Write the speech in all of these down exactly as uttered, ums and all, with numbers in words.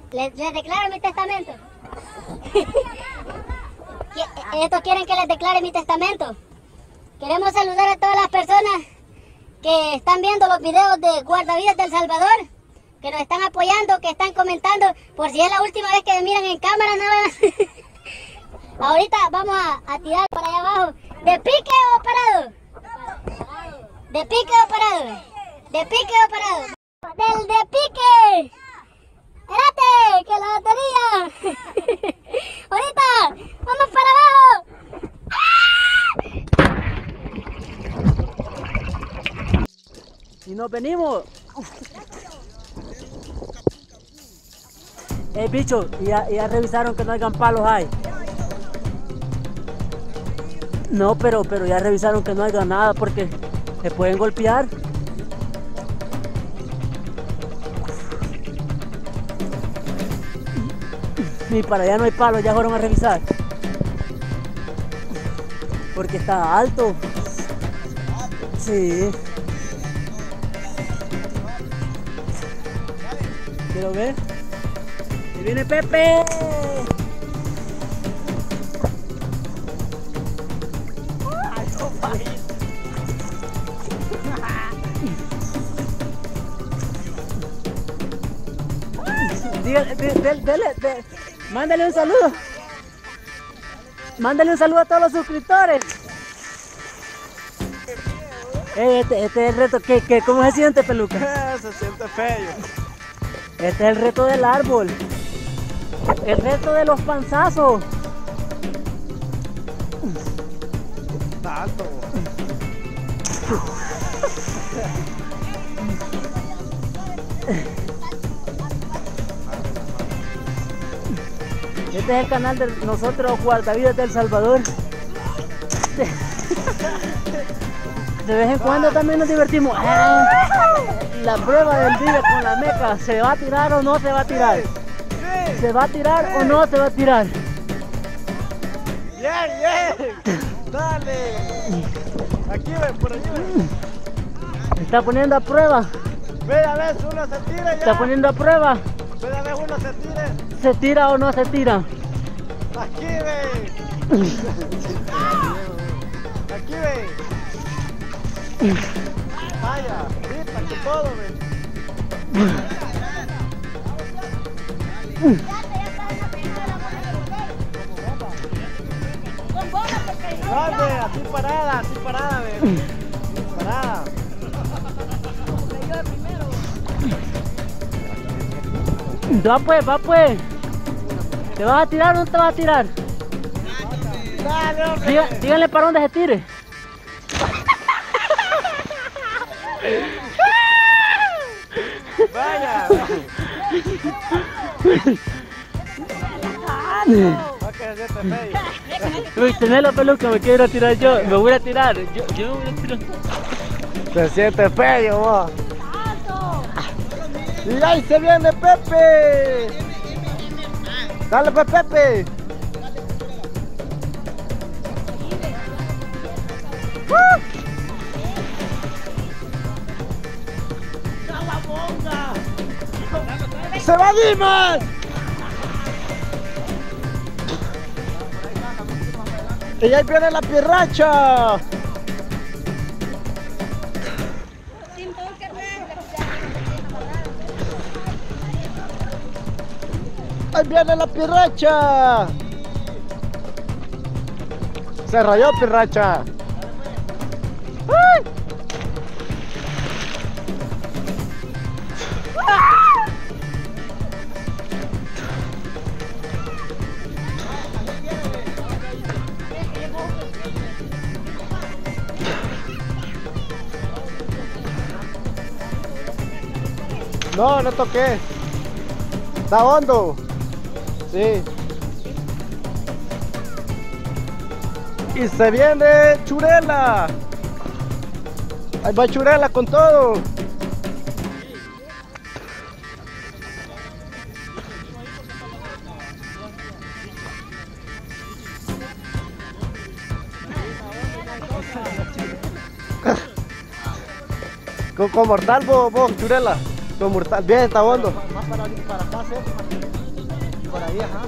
Les, les declaro mi testamento. Estos quieren que les declare mi testamento. Queremos saludar a todas las personas que están viendo los videos de Guardavidas del Salvador, que nos están apoyando, que están comentando, por si es la última vez que me miran en cámara, no. Ahorita vamos a, a tirar para allá abajo. ¿De pique o parado? ¿De pique o parado? ¿De pique o parado? ¡Del de pique! ¡Espérate! ¡Que la batería! ¡Ahorita! ¡Vamos para abajo! Y nos venimos. Eh, bicho, ya, ya revisaron que no hayan palos ahí. No, pero, pero ya revisaron que no haya nada porque se pueden golpear. Y para allá no hay palos, ya fueron a revisar. Porque está alto. Sí. Quiero ver. ¡Ahí viene Pepe! Dígale, de, de, dele, de, mándale un saludo. Mándale un saludo a todos los suscriptores. Hey, este, este es el reto. ¿Qué, qué, ¿Cómo se siente, Peluca? Se siente feo. Este es el reto del árbol. El reto de los panzazos. Está alto. Este es el canal de nosotros, Guardavidas del Salvador. De vez en cuando también nos divertimos. La prueba del día con la meca. ¿Se va a tirar o no se va a tirar? ¿Se va a tirar o no se va a tirar? Bien, bien. Dale. Aquí ven, por allí ven. Se está poniendo a prueba. Ve a ver, uno se tira ya. Se está poniendo a prueba. Ve a ver, uno se tira. ¿Se tira o no se tira? Aquí ven. Aquí ven. Vaya, ahorita que todo ven. Dale, así parada, así parada, ven. Parada. Va pues, va pues. ¿Te vas a tirar o no te vas a tirar? Dale, hombre. Diga, díganle para dónde se tire. Vaya. Va que se siente feo. Uy, tenés la peluca, me quiero ir a tirar yo. Me voy a tirar. Yo, yo me voy a tirar. Se siente feo, vos. Y ahí se viene Pepe. Dale pues, Pepe. ¡Uh! ¡Se va Dimas! Y ahí viene la pirracha. Ahí viene la pirracha. Se rayó pirracha. ¡Ay! No, no toqué. Está hondo. Sí. Y se viene Churela. Ahí va Churela con todo. Con, con mortal vos, vos, Churela. Con mortal. Bien, está hondo. para, para acá, cerca. Por ahí, ajá.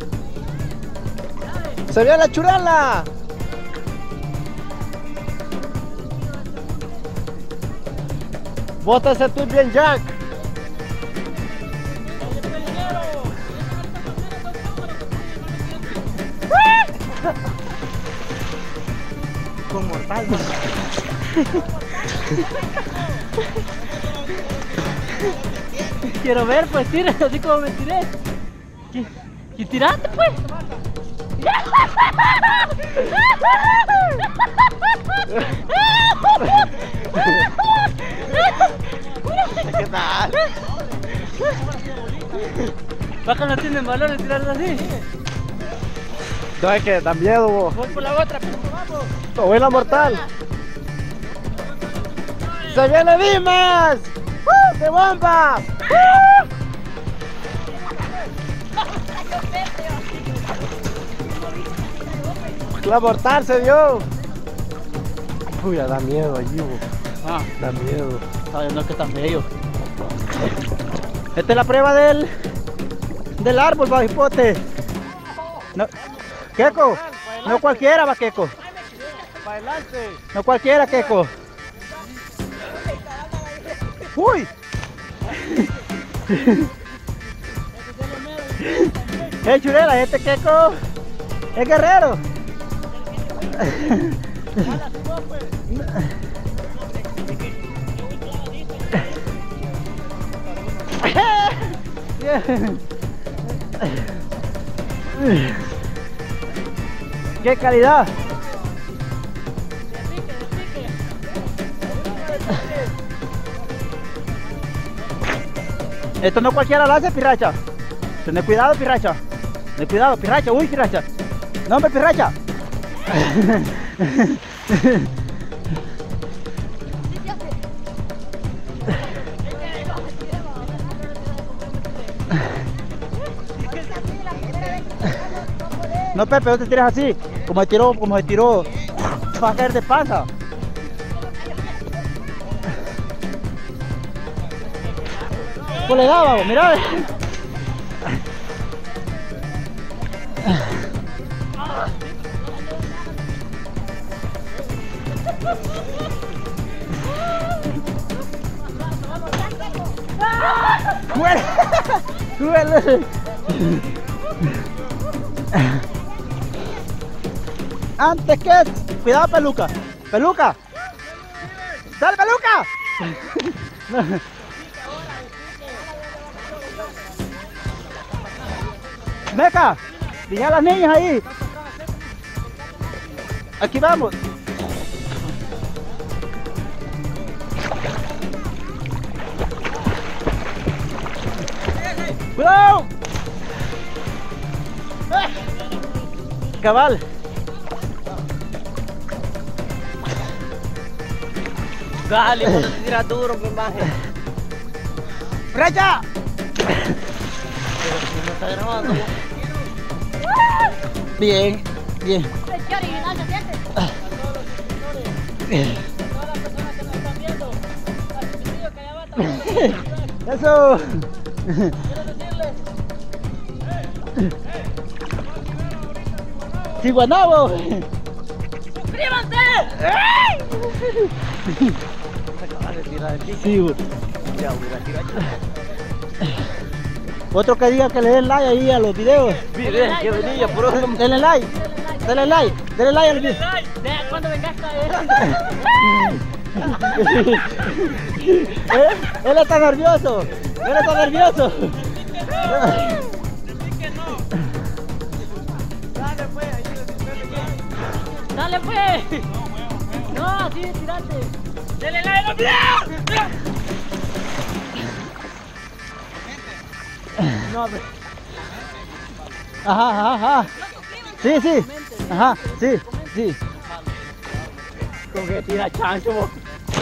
¡Se vio la churela! Bótase tú bien, Jack. Con mortal, man. Quiero ver, pues tira, así como me tiré. ¿Y, y tiraste, pues? ¿Qué tal? Baja no tienen valor de tirarlo así. No, es que da miedo, vos. Voy por la otra, pero vamos. Te voy la mortal. ¡Se viene Dimas! ¡Uh! ¡Qué bomba! ¡Uh! La mortal se dio. Uy, ya da miedo allí, vos. Ah, Da miedo. ay, no, que tan feo. Esta es la prueba del del árbol, bajipote. No, Keko, no cualquiera va, Keko. No cualquiera, Keko. Uy. Hey, churela, este Keko es guerrero. ¡Qué calidad! Esto no cualquiera lo hace, pirracha. Ten cuidado, pirracha. Ten cuidado, pirracha. Uy, pirracha. No, hombre, pirracha. No, Pepe, no te tires así. Como se tiró, como se tiró. Va a caer de panza. Pues le daba, mira. ¡Muere! ¡Duele! Antes que... Cuidado, Peluca. Peluca. ¡Dale, Peluca! Meca, dije a las niñas ahí. Aquí vamos. ¡Cuidado! Cabal. Dale, cuando te tiras duro, mi imagen. ¡Brecha! Me está grabando. Bien, bien. ¿Qué original se siente? Todas las personas que nos están viendo, al chiquillo que allá va también. Eso. Quiero decirles, Tiguanabo. ¡suscríbanse! Sí, güey. Otro que diga que le den like ahí a los videos. Miren, que venía, por otro. Denle like. Denle like. Denle like al video. Cuando vengas a ver. ¿Eh? Él está nervioso. Él está nervioso. Dale pues. No, así de tirate. Dale like al video. No, pero... Ajá, ajá, ajá. Sí, sí. Ajá, sí, sí. Con que tira chancho, vos.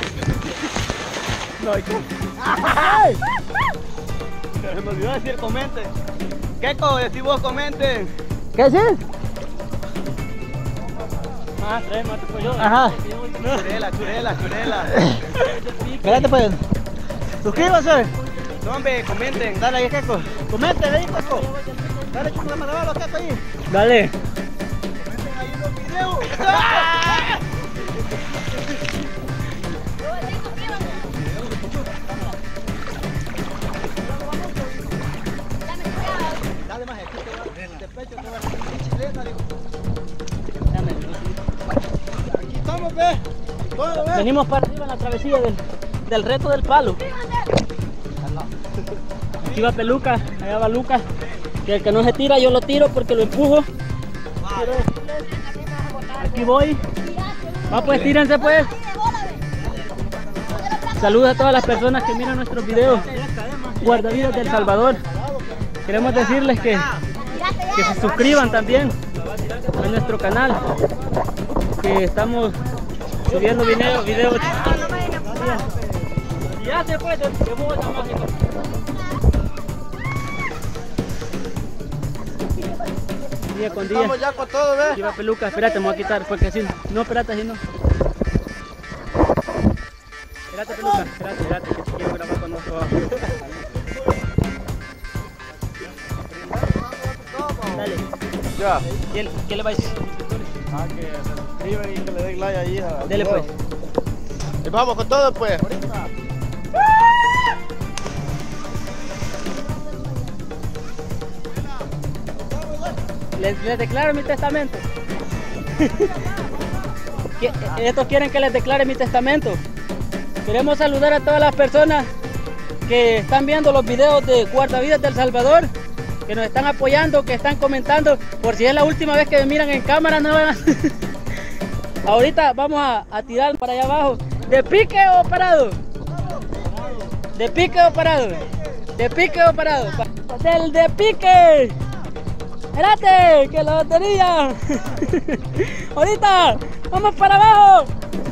No hay que... ¡Ay! Se me olvidó decir comenten. Keko, decí vos comenten. ¿Qué decís? Ah, tres, mate pues yo. Ajá. Churela, churela, churela. Espérate pues. Suscríbanse. No, hombre, comenten. Dale ahí, Keco. Comenten ahí, Keco. Dale, chupa la mano, Keco ahí. Dale. Comenten ahí en los videos. Dale más, aquí te va, de pecho te va a hacer chilena, digo. Aquí estamos, ve. Todo, ve. Venimos para arriba en la travesía del, del reto del palo. Aquí va Peluca, allá va Lucas. Que el que no se tira yo lo tiro porque lo empujo. Aquí voy. Va pues, tírense pues. Saludos a todas las personas que miran nuestros videos. Guardavidas del Salvador. Queremos decirles que, que se suscriban también a nuestro canal. Que estamos subiendo videos. videos. Ya se fue de Bogotá Mágico. Día con día. Estamos ya con todo, ve. Aquí va Peluca, espérate, me voy a quitar porque así. No, espérate, así no. Espérate, Peluca, espérate, espérate, que te quiero grabar con nosotros. Dale. Ya. ¿Qué, qué le va a decir? Ah, que se suscriban y que le den like ahí. A Dele pues. Y vamos con todo, pues. Les, les declaro mi testamento. ¿Qué- Estos quieren que les declare mi testamento. Queremos saludar a todas las personas que están viendo los videos de Guardavidas del Salvador, que nos están apoyando, que están comentando. Por si es la última vez que me miran en cámara, no van a... Ahorita vamos a, a tirar para allá abajo. ¿De pique o parado? ¿De pique o parado? ¿De pique o parado? ¡Del de pique! ¡Espérate! ¡Que la batería! ¡Ahorita! ¡Vamos para abajo!